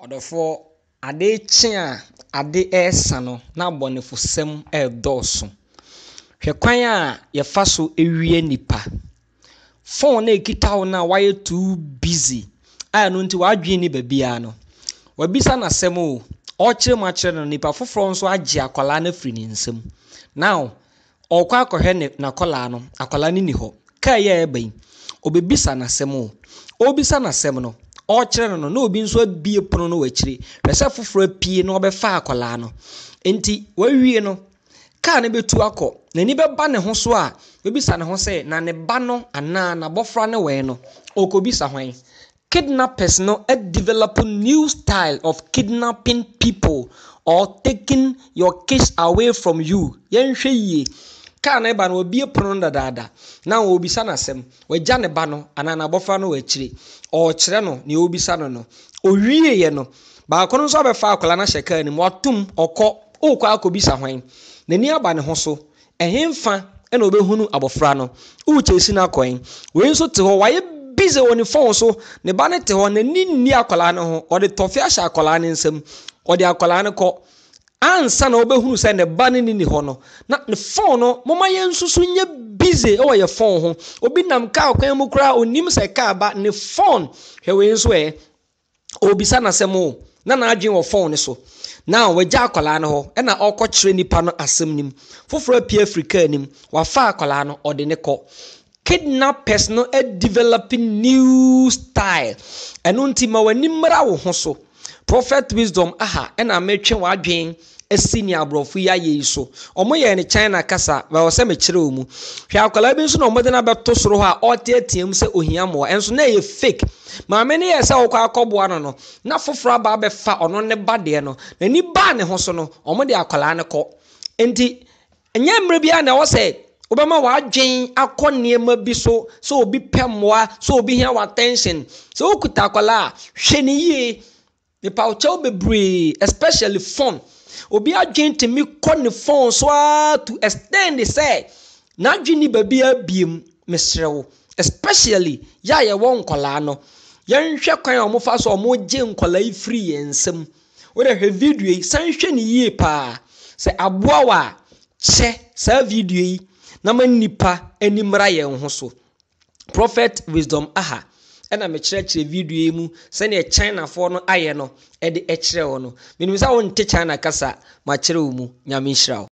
Odofo ade chia ade esano na abonefo sem edoso. Hwe kwan a ye fa so ewie nipa. Phone na ekita wo na why too busy. Aya no nti wadwen ni babia no. Wabisa na sem o. Okire ma kire no nipa foforo nso age akwala na firi ni nsem. Now, okwa akohwe ne na kola no, akwala ni ho. Ka ye eban. Obebisa na sem o. Obisa na sem no. Okire no na obi nso abie pono no wakire. Pese foforo apie no obefa akwala no. Enti wawie no ka ne betu akọ na ni beba ne ho so a obisa ne ho se na ne ba no ana na bofra ne we no okobisa hwan. Kidnappers no develop new style of kidnapping people or taking your kids away from you. Yenhwe yi ka na ba no obi epono dadaada na obisa na sem wagya ne ba no ana na bofra no wakire o kire no ne obisa no owie ye no ba kono so abefa akola na hyeka ni watum okọ okọ akobisa hwan na ni aba ne ho so ehemfa na obehunu abofra no uchesi na koin we nso te ho waye busy on the phone so ne ba ne te ho na ni akola ne ho o de tofi ahya akola ne nsam o de akola ne ko ansa na obehunu se ne ba ne ni ho no na ne phone no moma ye nsusu nye busy o ye phone ho obi nam ka kwan mu kura onim se ka ba ne phone hwe we nso obisa na semo na adwen wo phone ne so now wagya akola ne ho na okọkire nipa no asem nim foforo apie Africa nim wafa akola no ode ne ko kidnappers no developing new style eno ntima wani mra wo ho so prophet wisdom na metwe wadwen asini abrofo ya yeso omoye ne China kasa ba wose mekire omu hwe akola bi nso no omode na beto soro ho a otiatiam se ohia mo enso na ye fake maame ne yesa wo kwa akoboa no na foforo ba befa ono ne bade no na ni ba ne ho so no omode akola ne ko enti enye mre bia na wo se obama wadwen akone ma bi so obi pemmoa so obi hia attention so okuta akola hwe ne yie me paucho bebre especially phone obi adwen temi kone phone so to extend the say na adwini babia biem mesrewo especially ya ye won kola no yenhwe kwan o mo fa so o mo je nkola ifri yensem wo de hwe video yi san hwe ne yie pa se aboa wa che sa video yi na manipa animra ye ho so prophet wisdom na me kire video yi mu se ne China fo no aye no e de kire wo no menim sa won te China kasa ma kire wo mu nyame nhira